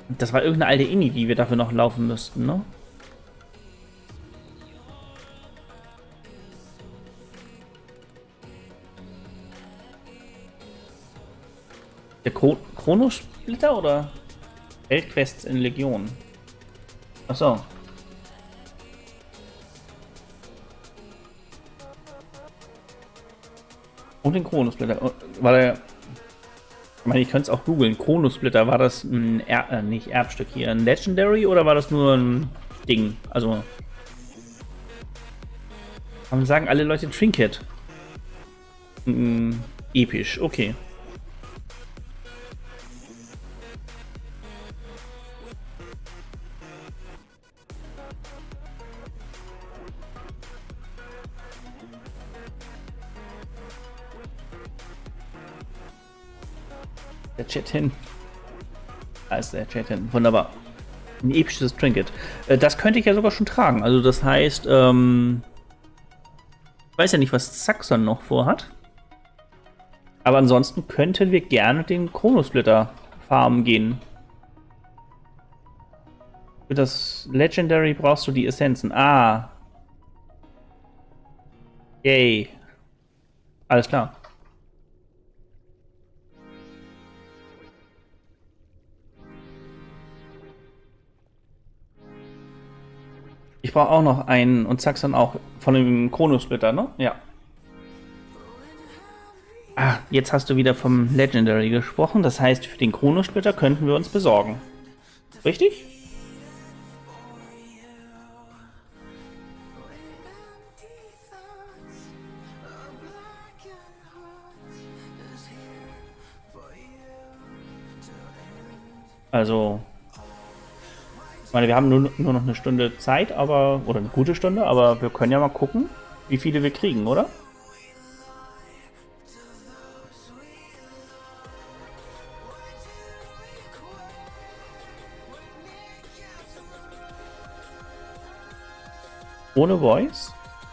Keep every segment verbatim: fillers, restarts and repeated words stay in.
Das war irgendeine alte Ini, die wir dafür noch laufen müssten, ne? Der Chronosplitter oder Weltquests in Legion? Achso. Und den Chronosplitter. War der. Ich meine, ich könnte es auch googeln. Chronosplitter, war das ein er äh, nicht Erbstück hier, ein Legendary oder war das nur ein Ding? Also. Warum sagen alle Leute Trinket? Mm, episch, okay. Der Chat hin. Da ist der Chat hin. Wunderbar. Ein episches Trinket. Das könnte ich ja sogar schon tragen. Also das heißt, ähm, ich weiß ja nicht, was Saxon noch vorhat. Aber ansonsten könnten wir gerne den Chronosplitter farmen gehen. Für das Legendary brauchst du die Essenzen. Ah. Yay. Alles klar. Ich brauche auch noch einen und Saxon auch von dem Chronosplitter, ne? Ja. Ah, jetzt hast du wieder vom Legendary gesprochen. Das heißt, für den Chronosplitter könnten wir uns besorgen. Richtig? Also, ich meine, wir haben nur, nur noch eine Stunde Zeit, aber oder eine gute Stunde, aber wir können ja mal gucken, wie viele wir kriegen, oder? Ohne Voice?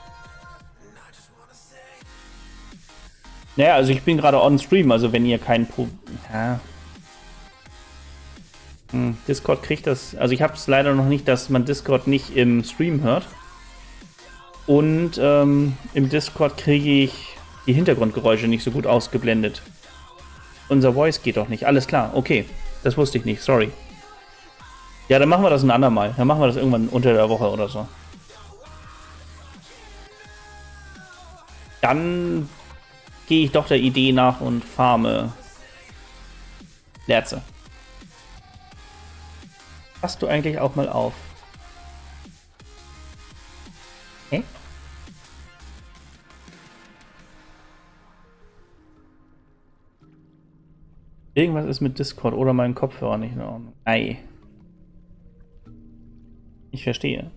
Naja, also ich bin gerade on Stream, also wenn ihr kein Pro... Ja. Hm, Discord kriegt das... Also ich habe es leider noch nicht, dass man Discord nicht im Stream hört. Und ähm, im Discord kriege ich die Hintergrundgeräusche nicht so gut ausgeblendet. Unser Voice geht doch nicht. Alles klar, okay. Das wusste ich nicht, sorry. Ja, dann machen wir das ein andermal. Dann machen wir das irgendwann unter der Woche oder so. Dann gehe ich doch der Idee nach und farme Lerze. Passt du eigentlich auch mal auf? Hä? Irgendwas ist mit Discord oder meinem Kopfhörer nicht in Ordnung. Ei. Ich verstehe.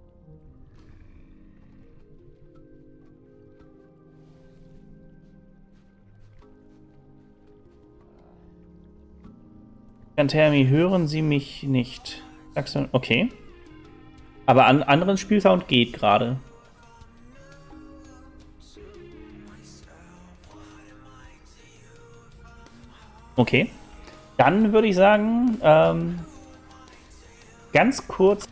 Termi, hören Sie mich nicht? Okay. Aber an anderen Spielsound geht gerade. Okay. Dann würde ich sagen, ähm, ganz kurz.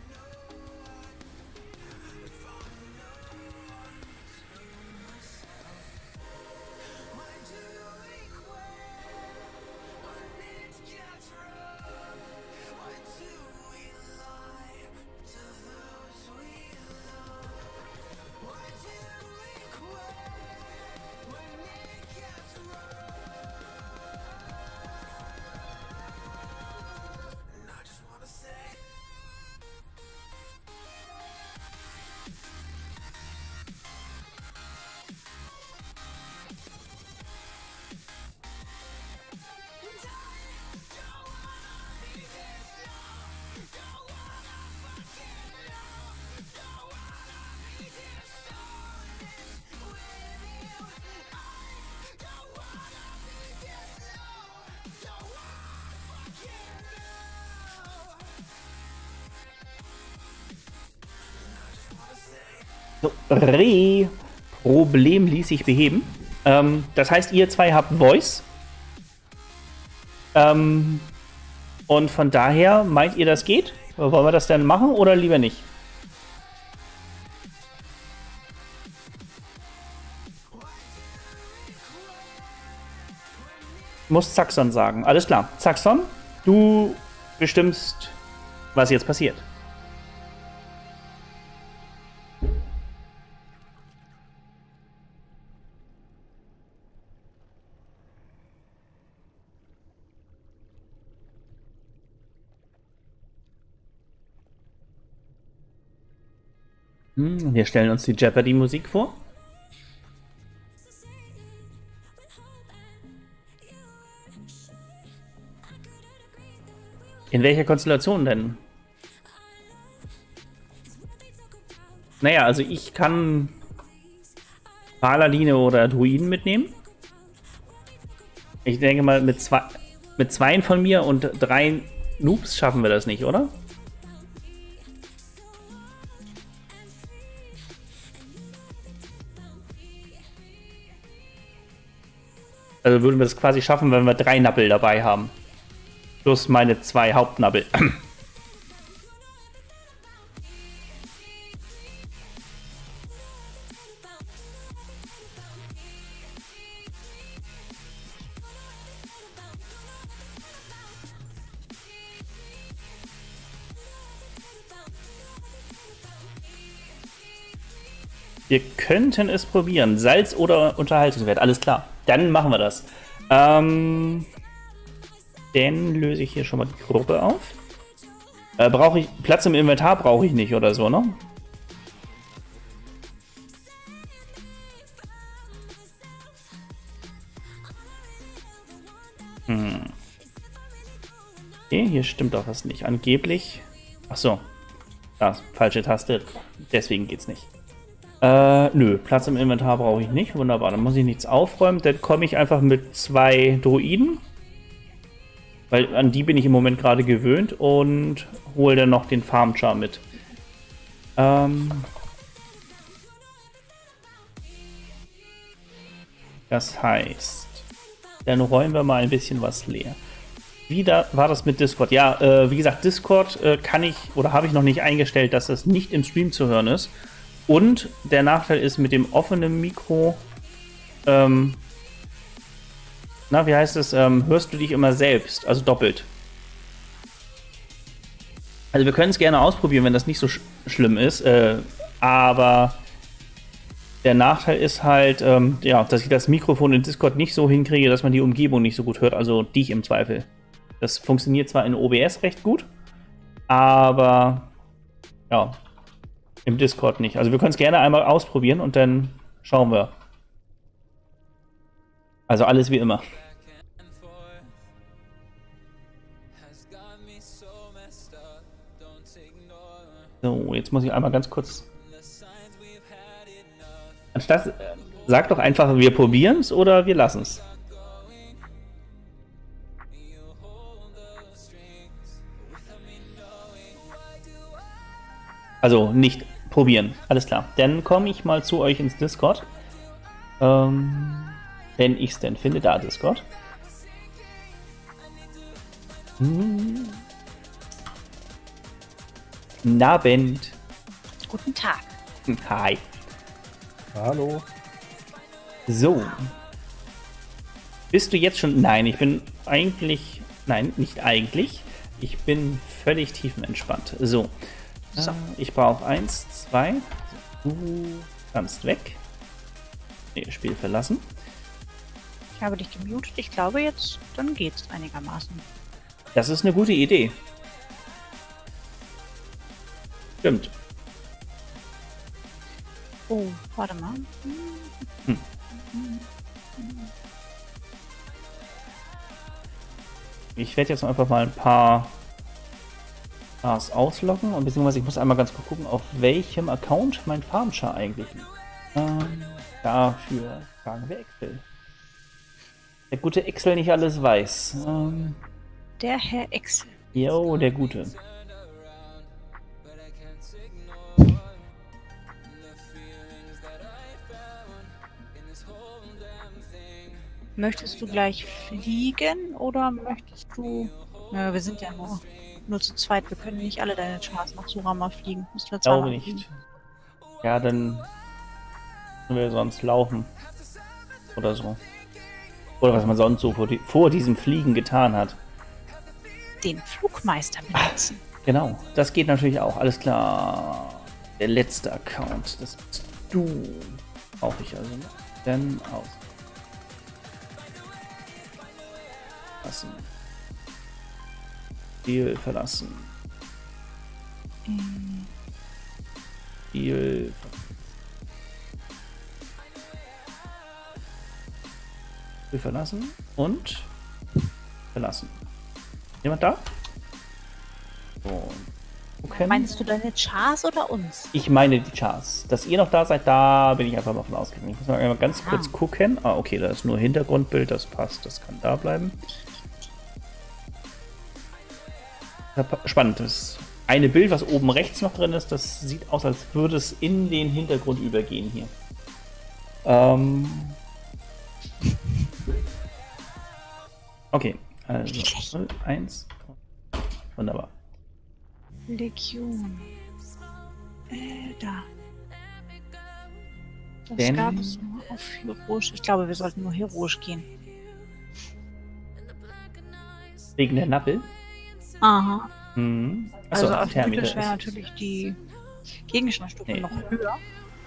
So, Re Problem ließ sich beheben. Ähm, das heißt, ihr zwei habt Voice. Ähm, Und von daher, meint ihr, das geht? Wollen wir das dann machen oder lieber nicht? Muss Zaxxon sagen. Alles klar. Zaxxon, du bestimmst, was jetzt passiert. Hm, wir stellen uns die Jeopardy-Musik vor. In welcher Konstellation denn? Naja, also ich kann Paladine oder Druiden mitnehmen. Ich denke mal, mit zwei, mit zweien von mir und drei Noobs schaffen wir das nicht, oder? Also würden wir das quasi schaffen, wenn wir drei Nappel dabei haben. Plus meine zwei Hauptnappel. Wir könnten es probieren. Salz oder Unterhaltungswert. Alles klar. Dann machen wir das. Ähm, dann löse ich hier schon mal die Gruppe auf. Äh, brauche ich Platz im Inventar? Brauche ich nicht oder so, ne? Hm. Okay, hier stimmt doch was nicht. Angeblich. Ach so. Das, falsche Taste. Deswegen geht's nicht. Äh, nö, Platz im Inventar brauche ich nicht. Wunderbar, dann muss ich nichts aufräumen. Dann komme ich einfach mit zwei Druiden. Weil an die bin ich im Moment gerade gewöhnt. Und hole dann noch den Farmchar mit. Ähm... Das heißt, dann räumen wir mal ein bisschen was leer. Wie da, war das mit Discord? Ja, äh, wie gesagt, Discord äh, kann ich oder habe ich noch nicht eingestellt, dass das nicht im Stream zu hören ist. Und der Nachteil ist mit dem offenen Mikro, ähm, na, wie heißt es, ähm, hörst du dich immer selbst, also doppelt. Also wir können es gerne ausprobieren, wenn das nicht so sch schlimm ist, äh, aber der Nachteil ist halt, ähm, ja, dass ich das Mikrofon in Discord nicht so hinkriege, dass man die Umgebung nicht so gut hört, also dich im Zweifel. Das funktioniert zwar in O B S recht gut, aber ja, im Discord nicht. Also wir können es gerne einmal ausprobieren und dann schauen wir. Also alles wie immer. So, jetzt muss ich einmal ganz kurz... Anstatt, sag doch einfach, wir probieren es oder wir lassen es. Also nicht probieren. Alles klar. Dann komme ich mal zu euch ins Discord. Ähm, wenn ich es denn finde. Da, Discord. Hm. Abend. Guten Tag. Hi. Hallo. So. Bist du jetzt schon... Nein, ich bin eigentlich... Nein, nicht eigentlich. Ich bin völlig tiefenentspannt. So. So. Ich brauche eins, zwei. Du kannst weg. Nee, Spiel verlassen. Ich habe dich gemutet. Ich glaube jetzt, dann geht's einigermaßen. Das ist eine gute Idee. Stimmt. Oh, warte mal. Hm. Ich werde jetzt einfach mal ein paar Stars ausloggen und beziehungsweise ich muss einmal ganz kurz gucken, auf welchem Account mein Farmchar eigentlich liegt. Ähm, dafür fragen wir Excel. Der gute Excel nicht alles weiß. Ähm, der Herr Excel. Jo, der Gute. Möchtest du gleich fliegen oder möchtest du Ja, wir sind ja nur, nur zu zweit. Wir können nicht alle deine Chars nach Surama fliegen. Müssen wir Glaube zweimal nicht. fliegen. Ja, dann müssen wir sonst laufen. Oder so. Oder was man sonst so vor, die, vor diesem Fliegen getan hat. Den Flugmeister benutzen. Genau, das geht natürlich auch. Alles klar. Der letzte Account. Das bist du. Brauche ich also noch. Dann aus. Lassen. Spiel verlassen. Ähm, Spiel. Spiel verlassen und verlassen. Jemand da? So. Okay. Meinst du deine Chars oder uns? Ich meine die Chars. Dass ihr noch da seid, da bin ich einfach mal von ausgegangen. Ich muss mal einmal ganz kurz Ah. gucken. Ah, okay, da ist nur Hintergrundbild, das passt, das kann da bleiben. Spannend. Das eine Bild, was oben rechts noch drin ist, das sieht aus, als würde es in den Hintergrund übergehen hier. Ähm. Okay, also eins. Wunderbar. Legion. Äh, da. Das Denn- gab es nur auf Heroisch. Ich glaube, wir sollten nur Heroisch gehen. Wegen der Nappel. Aha. Mhm. Achso, Also auf Thermite Mythisch wäre ist. natürlich die Gegenstandstufe Nee. noch höher.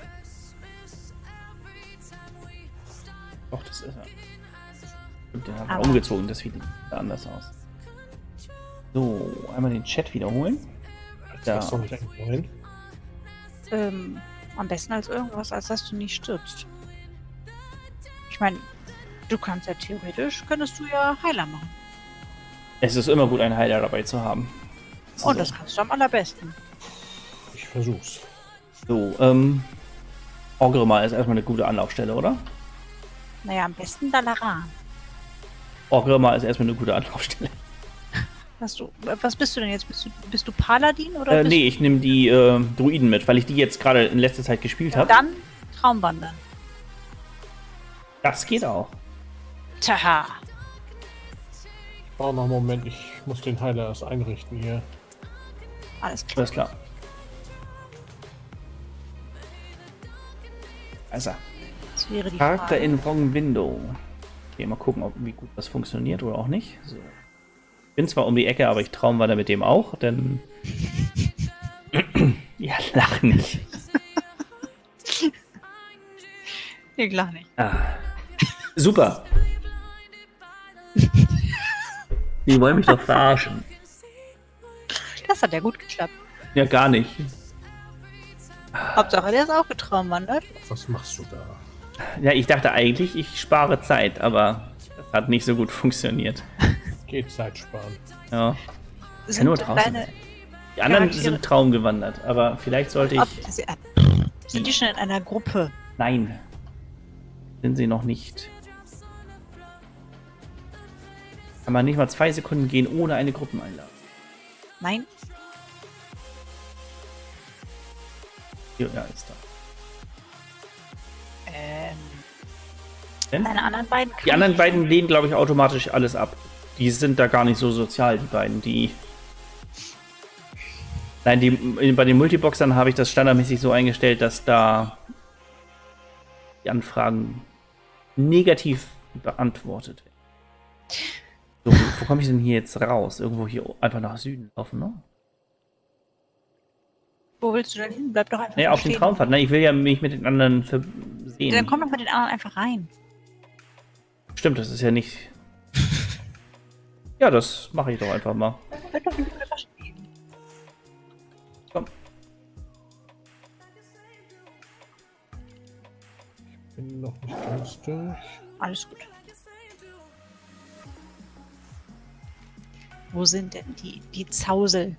Doch, das ist er. Stimmt, den haben Aber- wir umgezogen, das sieht anders aus. So, einmal den Chat wiederholen. Jetzt Ja. hast du nicht eigentlich neun. Ähm, am besten als irgendwas, als dass du nicht stirbst. Ich meine, du kannst ja theoretisch, könntest du ja Heiler machen. Es ist immer gut, einen Heiler dabei zu haben. Und das kannst du am allerbesten. Ich versuch's. So, ähm. Orgrimmar ist erstmal eine gute Anlaufstelle, oder? Naja, am besten Dalaran. Orgrimmar ist erstmal eine gute Anlaufstelle. Hast du, was bist du denn jetzt? Bist du, bist du Paladin oder Äh, bist nee, ich nehme die äh, Druiden mit, weil ich die jetzt gerade in letzter Zeit gespielt du habe. dann Traumwandern? Das geht auch. Tja, Warte noch einen Moment, ich muss den Heiler erst einrichten hier. alles klar. Alles klar. Also, Das wäre die Charakter Frage. in Wrong Window. Okay, mal gucken, ob, wie gut das funktioniert oder auch nicht. So. Bin zwar um die Ecke, aber ich traumwander mit dem auch, denn. Ja, lach nicht. Nee, klar nicht. Ah. Super. Die wollen mich doch verarschen. Das hat ja gut geklappt. Ja, gar nicht. Hauptsache, der ist auch getraumwandert. Was machst du da? Ja, ich dachte eigentlich, ich spare Zeit, aber das hat nicht so gut funktioniert. Geht Zeit sparen. Ja. Sind nur draußen deine, Die anderen Charaktere- sind traumgewandert, aber vielleicht sollte ich. ob, sie, äh, sind die schon in einer Gruppe? Nein. Sind sie noch nicht. Kann man nicht mal zwei Sekunden gehen ohne eine Gruppeneinladung. Nein? Ja, ja, ist da. Ähm, Denn? deine anderen beiden Die anderen beiden lehnen, glaube ich, automatisch alles ab. Die sind da gar nicht so sozial, die beiden. Die. Nein, die, bei den Multiboxern habe ich das standardmäßig so eingestellt, dass da die Anfragen negativ beantwortet werden. So, wo komme ich denn hier jetzt raus? Irgendwo hier einfach nach Süden laufen, ne? Wo willst du denn hin? Bleib doch einfach Nee, da auf den stehen. Traumfahrt. Ne, ich will ja mich mit den anderen Ja, versehen. dann komm doch mit den anderen einfach rein. Stimmt, das ist ja nicht. Ja, das mache ich doch einfach mal. Bleib doch mit da stehen. Komm. Bin noch nicht ganz durch. Alles gut. Wo sind denn die, die Zausel?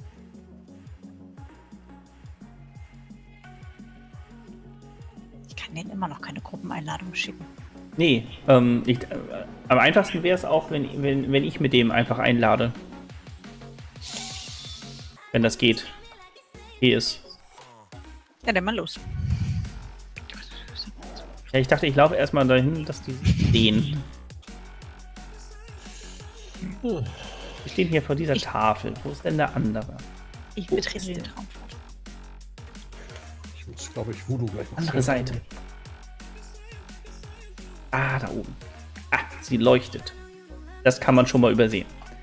Ich kann denen immer noch keine Gruppeneinladung schicken. Nee, ähm, ich, äh, am einfachsten wäre es auch, wenn, wenn, wenn ich mit dem einfach einlade. Wenn das geht. Hier ist. Ja, dann mal los. Ja, ich dachte, ich laufe erstmal dahin, dass die sehen. Hm. Wir stehen hier vor dieser Ich- Tafel. Wo ist denn der andere? Ich Wo betrete ist den der? Traumfahrt. Ich muss, glaube ich, Voodoo gleich noch Andere finden. Seite. Ah, da oben. Ah, sie leuchtet. Das kann man schon mal übersehen.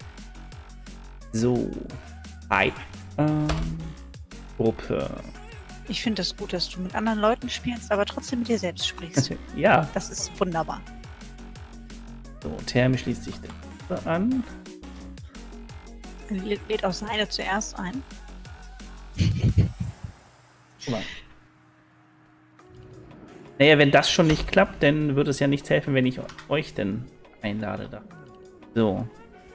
So. Hi. Ähm, Gruppe. Ich finde es gut, dass du mit anderen Leuten spielst, aber trotzdem mit dir selbst sprichst. Ja. Das ist wunderbar. So, Thermi schließt sich der Gruppe an. Lä- Lädt auch seine zuerst ein. Guck mal. Naja, wenn das schon nicht klappt, dann würde es ja nichts helfen, wenn ich euch denn einlade da. So.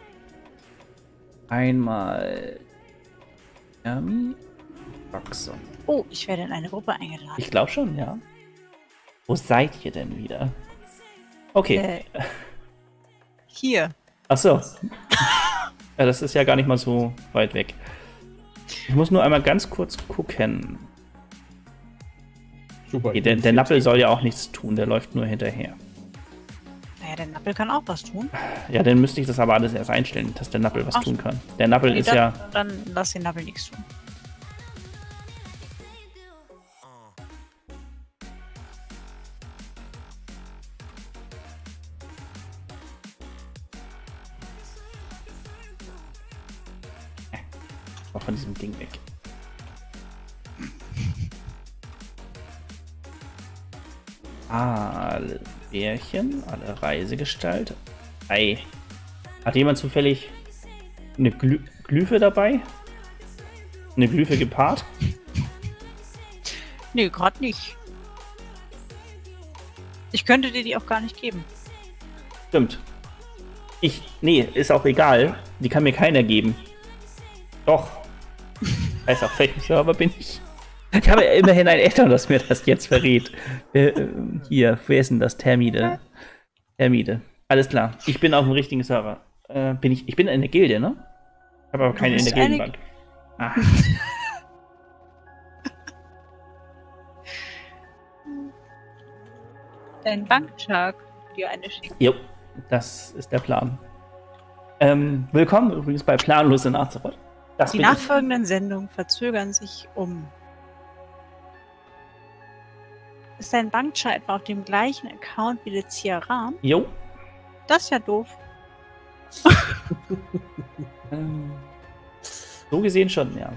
Einmal Thermi, Roxon. Oh, ich werde in eine Gruppe eingeladen. Ich glaube schon, ja. Wo seid ihr denn wieder? Okay. Äh, hier. Ach so. Ja, das ist ja gar nicht mal so weit weg. Ich muss nur einmal ganz kurz gucken. Super. Okay, der, der Nappel soll ja auch nichts tun, der läuft nur hinterher. Naja, der Nappel kann auch was tun. Ja, dann müsste ich das aber alles erst einstellen, dass der Nappel was Ach. tun kann. Der Nappel Nee, ist dann, ja... dann lass den Nappel nichts tun. Auch von diesem Ding weg. Alle Bärchen, alle Reisegestalt. Ei. Hat jemand zufällig eine Glü Glyphe dabei? Eine Glyphe gepaart? Nee, gerade nicht. Ich könnte dir die auch gar nicht geben. Stimmt. Ich. Nee, ist auch egal. Die kann mir keiner geben. Doch. Weiß auf welchem Server bin ich. Ich habe ja immerhin ein Eltern, das mir das jetzt verrät. Äh, hier, wer ist denn das? Termide. Termide. Alles klar. Ich bin auf dem richtigen Server. Äh, bin ich, ich bin in der Gilde, ne? Ich habe aber keine in der bist eine- Gildenbank. Ah. Dein Banktag dir eine schicken. Jo, das ist der Plan. Ähm, willkommen übrigens bei Planlos in Azeroth. Das Die bin ich. nachfolgenden Sendungen verzögern sich um. Ist dein Bankchart etwa auf dem gleichen Account wie der Ciaran? Jo. Das ist ja doof. Ähm, so gesehen schon, ja.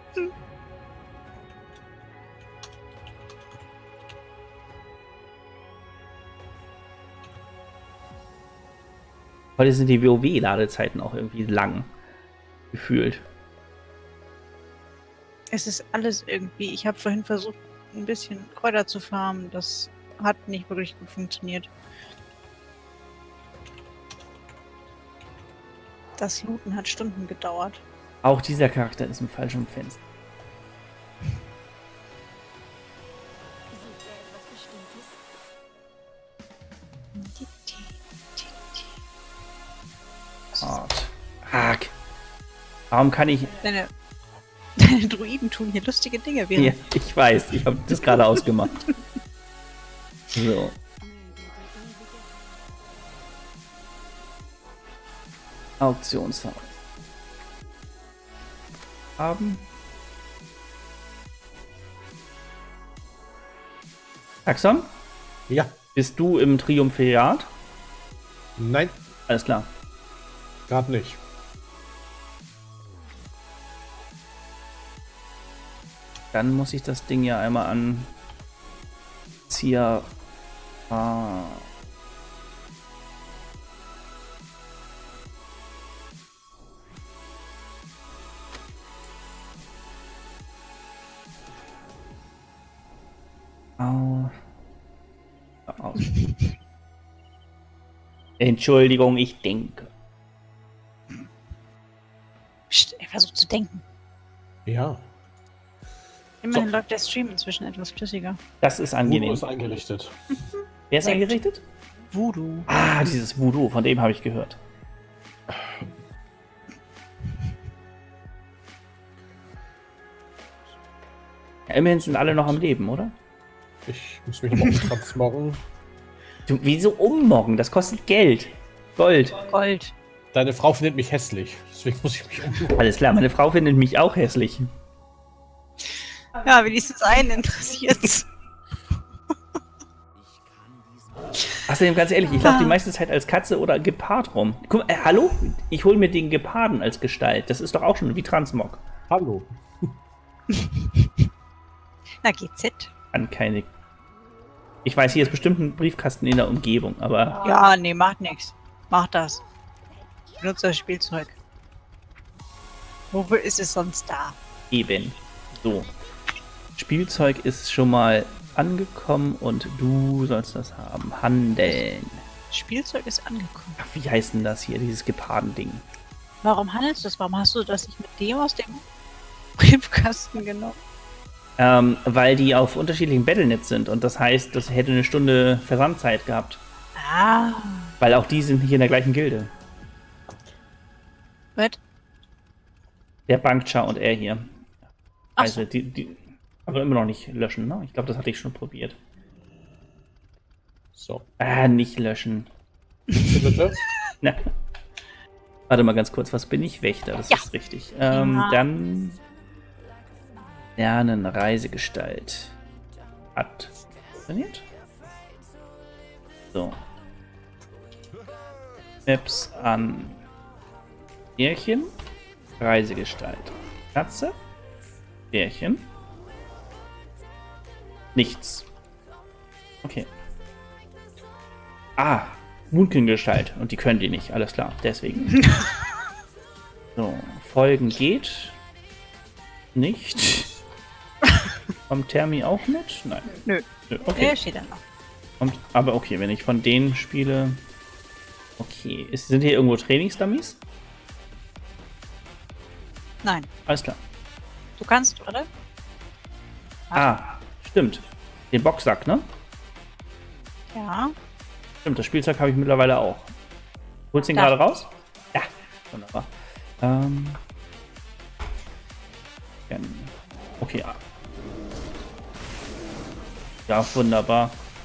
Heute sind die WoW-Ladezeiten auch irgendwie lang gefühlt. Es ist alles irgendwie. Ich habe vorhin versucht, ein bisschen Kräuter zu farmen. Das hat nicht wirklich gut funktioniert. Das Looten hat Stunden gedauert. Auch dieser Charakter ist im falschen Fenster. Art. Hack. Warum kann ich... Deine, deine Druiden tun hier lustige Dinge. Während Ja, ich weiß, ich habe das gerade ausgemacht. So. Auktionshaus. Haben. Axon, Ja. bist du im Triumphirat? Nein, Alles klar. gerade nicht. Dann muss ich das Ding ja einmal an Zia. Ah. Au. Au. Entschuldigung, ich denke. Psst, er versucht zu denken. Ja. Immerhin So. läuft der Stream inzwischen etwas flüssiger. Das ist Voodoo angenehm. ist eingerichtet. Wer ist Sehr gut. eingerichtet? Voodoo. Ah, dieses Voodoo, von dem habe ich gehört. Ja, immerhin sind alle noch am Leben, oder? Ich muss mich noch transmoggen. Du, wieso ummoggen? Das kostet Geld. Gold. Gold. Deine Frau findet mich hässlich. Deswegen muss ich mich umgucken. Alles klar, meine Frau findet mich auch hässlich. Ja, wenigstens einen interessiert's. Außerdem, ganz ehrlich, ich laufe die meiste Zeit als Katze oder Gepard rum. Guck mal, äh, hallo? Ich hole mir den Geparden als Gestalt. Das ist doch auch schon wie Transmog. Hallo. Na, G Z. An keine. Ich weiß, hier ist bestimmt ein Briefkasten in der Umgebung, aber Ja, nee, macht nix. Mach das. Benutze das Spielzeug. Wofür ist es sonst da? eben. So. Spielzeug ist schon mal angekommen und du sollst das haben. Handeln. Spielzeug ist angekommen. Ach, wie heißt denn das hier, dieses Geparden-Ding? Warum handelst du das? Warum hast du das nicht mit dem aus dem Briefkasten genommen? Ähm, weil die auf unterschiedlichen Battlenets sind und das heißt, das hätte eine Stunde Versandzeit gehabt. Ah. Weil auch die sind nicht in der gleichen Gilde. Was? Der Bankcha und er hier. Ach Also, die, die, aber immer noch nicht löschen, ne? Ich glaube, das hatte ich schon probiert. So. Ah, nicht löschen. Bitte? Na. Warte mal ganz kurz, was bin ich? Wächter, das Ja. ist richtig. Ähm, Ja. Dann lernen Reisegestalt. Hat funktioniert. So. Maps an Bärchen. Reisegestalt. Katze. Bärchen. Nichts. Okay. Ah, Moonkin-Gestalt. Und die können die nicht, alles klar. Deswegen. So, Folgen geht. Nicht. Kommt Thermi auch mit? Nein. Nö. Nö. Okay. Okay. Der steht da noch. Kommt, aber okay, wenn ich von denen spiele. Okay. Ist, sind hier irgendwo Trainingsdummies? Nein. Alles klar. Du kannst, oder? Ah, stimmt. Den Boxsack, ne? Ja. Stimmt, das Spielzeug habe ich mittlerweile auch. Holst du ihn Da. gerade raus? Ja, wunderbar. Ähm. Dann- Okay, ja. Ja, wunderbar.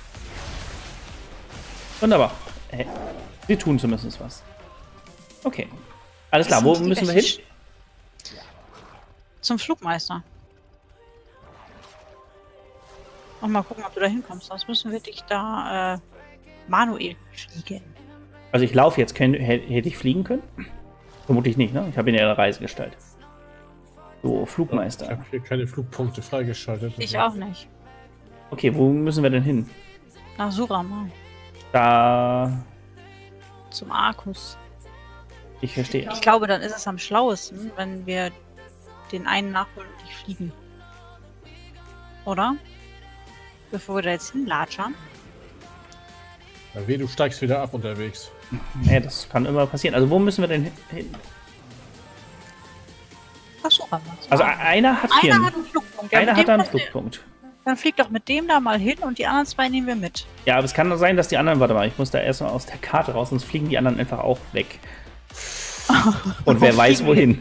Hin. Äh, Sie tun zumindest was. Okay. Alles klar, wo Sind die müssen wir welche hin? Zum Flugmeister. Und mal gucken, ob du da hinkommst. Sonst müssen wir dich da äh, manuell fliegen. Also ich laufe jetzt. Kön- hä- Hätte ich fliegen können? Vermutlich nicht, ne? Ich habe ihn ja in der Reisegestalt. So, Ich Flugmeister. habe hier keine Flugpunkte freigeschaltet. Ich auch nicht. Okay, wo müssen wir denn hin? Nach Surama. Da. Zum Arkus. Ich verstehe. Ich glaube, dann ist es am schlauesten, wenn wir den einen nachholen und nicht fliegen. Oder? Bevor wir da jetzt hinlatschern. Ja, weh, du steigst wieder ab unterwegs. Ja, das kann immer passieren. Also wo müssen wir denn hin? Nach Surama. Also e- einer hat hier Einer einen, hat einen Flugpunkt. Ja, einer mit hat dem einen können wir- Flugpunkt. Dann flieg doch mit dem da mal hin und die anderen zwei nehmen wir mit. Ja, aber es kann nur sein, dass die anderen, warte mal, ich muss da erstmal aus der Karte raus, sonst fliegen die anderen einfach auch weg. Und wer weiß wohin.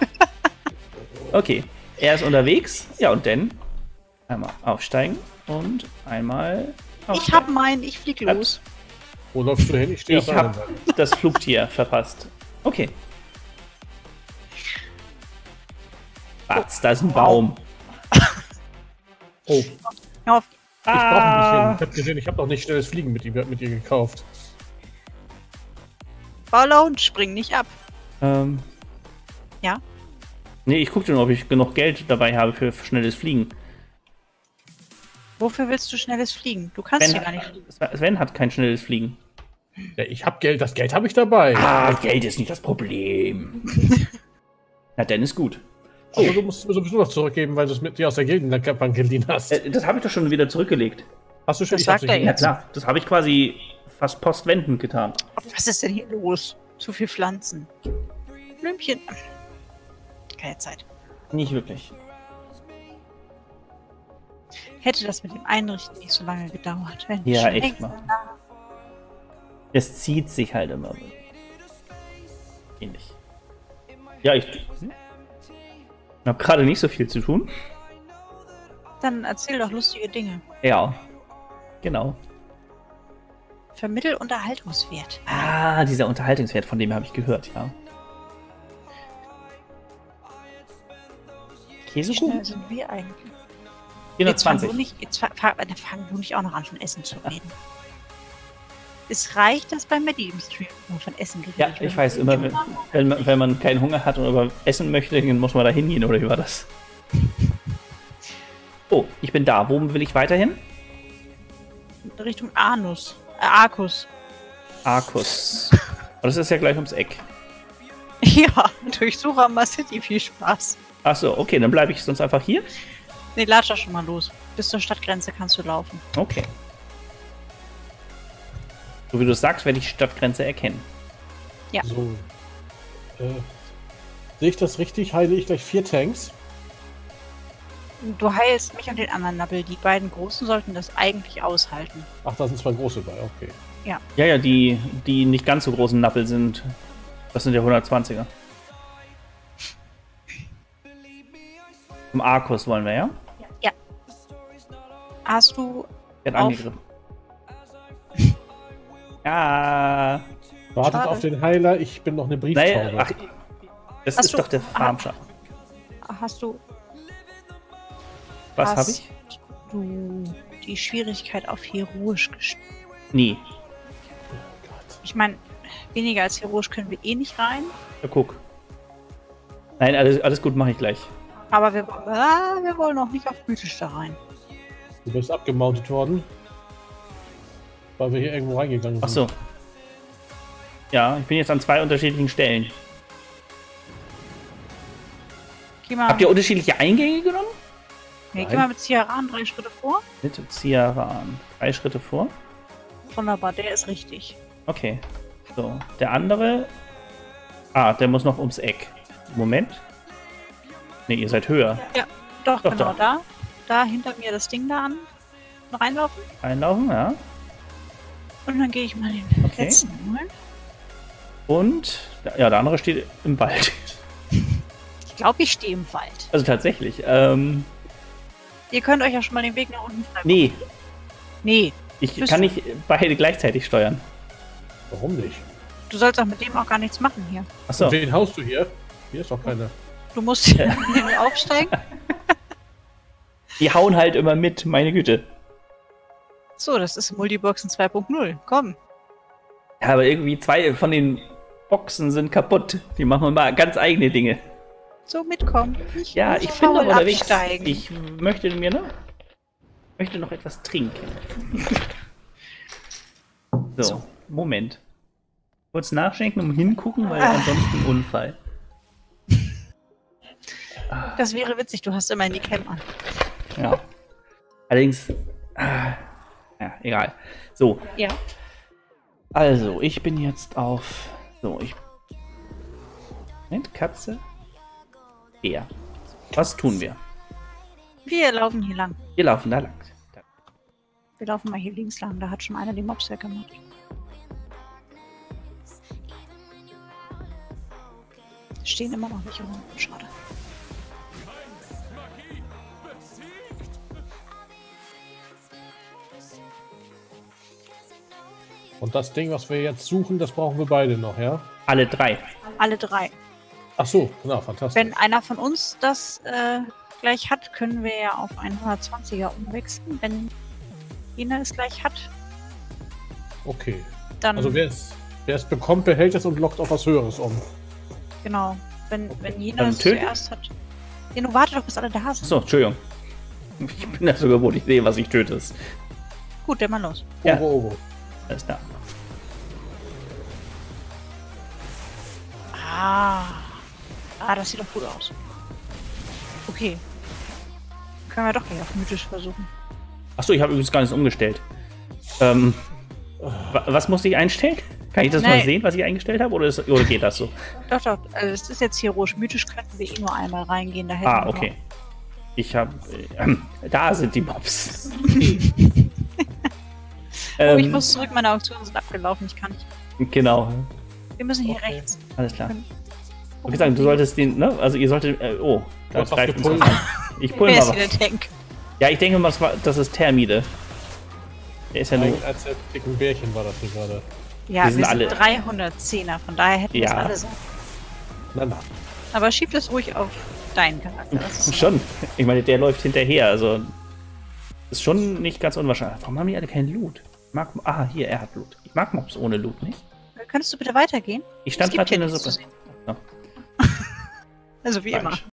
Okay, er ist unterwegs. Ja, und dann einmal aufsteigen und einmal Ich aufsteigen. hab meinen, ich flieg los. Wo läufst du hin? Ich stehe auf Ich der anderen habe Seite. das Flugtier verpasst. Okay. Batz, da ist ein Baum. Oh, Hör auf. ich brauche ein Ah, bisschen. Ich habe gesehen, ich habe noch nicht schnelles Fliegen mit, ihm, mit ihr gekauft. Ballon, spring nicht ab. ähm, Ja? nee, ich gucke nur, ob ich genug Geld dabei habe für schnelles Fliegen. Wofür willst du schnelles Fliegen? Du kannst hier gar nicht fliegen. Sven, Sven hat kein schnelles Fliegen. Ja, ich habe Geld, das Geld habe ich dabei. Ah, Geld ist nicht das Problem. Na, dann ist gut. Aber du musst es mir sowieso noch zurückgeben, weil du es mit dir aus der Gildenbank geliehen hast. Äh, das habe ich doch schon wieder zurückgelegt. Hast du schon? das ich hab's sagt er nicht Ja jetzt. klar, das habe ich quasi fast postwendend getan. Was ist denn hier los? Zu viel Pflanzen. Blümchen. Keine Zeit. Nicht wirklich. Hätte das mit dem Einrichten nicht so lange gedauert. Wenn Ja, schon echt längst mal. da- Es zieht sich halt immer. Ähnlich. Ja, ich habe gerade nicht so viel zu tun. Dann erzähl doch lustige Dinge. Ja, genau. Vermittel Unterhaltungswert. Ah, dieser Unterhaltungswert, von dem habe ich gehört, ja. Wie Käsekuchen? schnell sind wir eigentlich? vierhundertzwanzig. Jetzt fang du nicht, jetzt fang, fang, dann fang du nicht auch noch an, von Essen zu reden. Es reicht, dass bei Maddie im Stream nur von Essen geredet Ja, wird. ich weiß, immer, wenn, wenn, man, wenn man keinen Hunger hat und aber essen möchte, dann muss man da hingehen, oder wie war das? Oh, ich bin da. Wo will ich weiterhin? Richtung Anus. Äh, Arkus. Arkus. Aber das ist ja gleich ums Eck. Ja, durchsuche Amber City. Viel Spaß. Achso, okay, dann bleibe ich sonst einfach hier. Nee, latsch doch schon mal los. Bis zur Stadtgrenze kannst du laufen. Okay. So wie du sagst, werde ich die Stadtgrenze erkennen. Ja. So. Äh, sehe ich das richtig? Heile ich gleich vier Tanks? Du heilst mich und den anderen Nabbel. Die beiden Großen sollten das eigentlich aushalten. Ach, da sind zwei große bei, okay. Ja, ja, die, die nicht ganz so großen Nappel sind. Das sind ja hundertzwanziger. Zum Arkus wollen wir, ja? Ja. Hast du Wird auf... angegriffen. Ja. Wartet Schade. auf den Heiler, ich bin noch eine Brieftaube. Naja, ach, das Hast ist du- doch der Farmschacht. Hast du... Was hast habe ich? du die Schwierigkeit auf heroisch gestellt? Nee. Oh Gott. Ich meine, weniger als heroisch können wir eh nicht rein. Ja, guck. Nein, alles, alles gut, mache ich gleich. Aber wir, ah, wir wollen auch nicht auf mythisch da rein. Du bist abgemountet worden. Weil wir hier irgendwo reingegangen sind. Ach so. Ja, ich bin jetzt an zwei unterschiedlichen Stellen. Geh mal, Habt ihr unterschiedliche Eingänge genommen? nee, geh Nein. mal mit Ciaran drei Schritte vor. Mit Ciaran. Drei Schritte vor. Wunderbar, der ist richtig. Okay. So, der andere. Ah, der muss noch ums Eck. Moment. Ne, ihr seid höher. Doch, Doch, genau, doch. da. Da hinter mir das Ding da an. Reinlaufen. Einlaufen, ja. Und dann gehe ich mal den Okay. letzten holen. Und ja, der andere steht im Wald. Ich glaube, ich stehe im Wald. Also tatsächlich. Ähm, Ihr könnt euch ja schon mal den Weg nach unten frei. nee, Nee, ich Bist kann du- nicht beide gleichzeitig steuern. Warum nicht? du sollst auch mit dem auch gar nichts machen hier. Achso. Und wen haust du hier? Hier ist doch keiner. Du musst hier aufsteigen. Die hauen halt immer mit, meine Güte. So, das ist Multiboxen zwei Punkt null. Komm. Ja, aber irgendwie zwei von den Boxen sind kaputt. Die machen mal ganz eigene Dinge. So, mitkommen. Ich Ja, muss ich bin noch faul unterwegs. absteigen. Ich möchte mir noch, möchte noch etwas trinken. So, So. Moment. Kurz nachschenken und hingucken, weil Ah. ansonsten Unfall. Das wäre witzig, du hast immer in die Cam an. Ja. Allerdings. Ah, ja, egal. So, Ja. also, ich bin jetzt auf. So, ich. Moment, Katze. Bär. Was tun wir? Wir laufen hier lang. Wir laufen da lang. Da. Wir laufen mal hier links lang. Da hat schon einer die Mobs weggemacht. Stehen immer noch welche rum. Schade. Und das Ding, was wir jetzt suchen, das brauchen wir beide noch, ja? Alle drei. Alle drei. Ach so, na, fantastisch. Wenn einer von uns das äh, gleich hat, können wir ja auf einen hundertzwanziger umwechseln. Wenn jener es gleich hat, Okay. dann Also wer es, wer es bekommt, behält es und lockt auf was Höheres um. genau. Wenn, Okay. wenn jener Dann es töten? zuerst hat. Ja, nun warte doch, bis alle da sind. Achso, Entschuldigung. Ich bin da so gewohnt, ich sehe, was ich töte. Gut, dann mal los. Ja. Ogo, ogo. Alles klar. Ah. Ah, das sieht doch gut aus. Okay. Können wir doch gleich auf mythisch versuchen. Achso, ich habe übrigens gar nichts umgestellt. Ähm, wa- was musste ich einstellen? Kann ich das mal Nein. sehen, was ich eingestellt habe? Oder, ist, oder geht das so? Doch, doch. Also es ist jetzt heroisch. Mythisch könnten wir eh nur einmal reingehen. Da hätten Ah, wir okay. Ich habe. Äh, da sind die Mobs. noch- Oh, ich ähm, muss zurück. Meine Auktionen sind abgelaufen. Ich kann nicht. Genau. Wir müssen hier Okay. rechts. Alles klar. Oh, Ich sagen, du solltest den, ne? Also ihr solltet. Äh, oh, da Du hast was greift uns was gepulvert. an. Ich pull Wer mal ist hier was. der Tank? Ja, ich denke mal, das war- das ist Thermide. Der ist ja nur. Ein dicken Bärchen war das hier gerade. Ja, Wir wir sind sind, alle- dreihundertzehner, von daher hätten wir es Ja. alle sein. Na, na. Aber schieb das ruhig auf deinen Charakter. Das ist Schon. Ich meine, der läuft hinterher, also. Ist schon nicht ganz unwahrscheinlich. Warum haben die alle keinen Loot? Ich mag, ah, hier, er hat Loot. Ich mag Mobs ohne Loot nicht. Könntest du bitte weitergehen? Ich stand Es gibt gerade in hier der nichts Suppe. zu sehen. Ja. Also wie immer. Falsch.